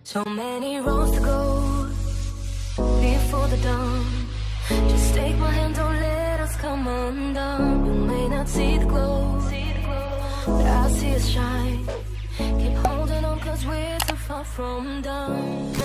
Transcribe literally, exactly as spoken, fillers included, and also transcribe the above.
So many roads to go before the dawn. Just take my hand, don't let us come undone. You may not see the glow, but I see us shine. Keep holding on, cause we're too far from done.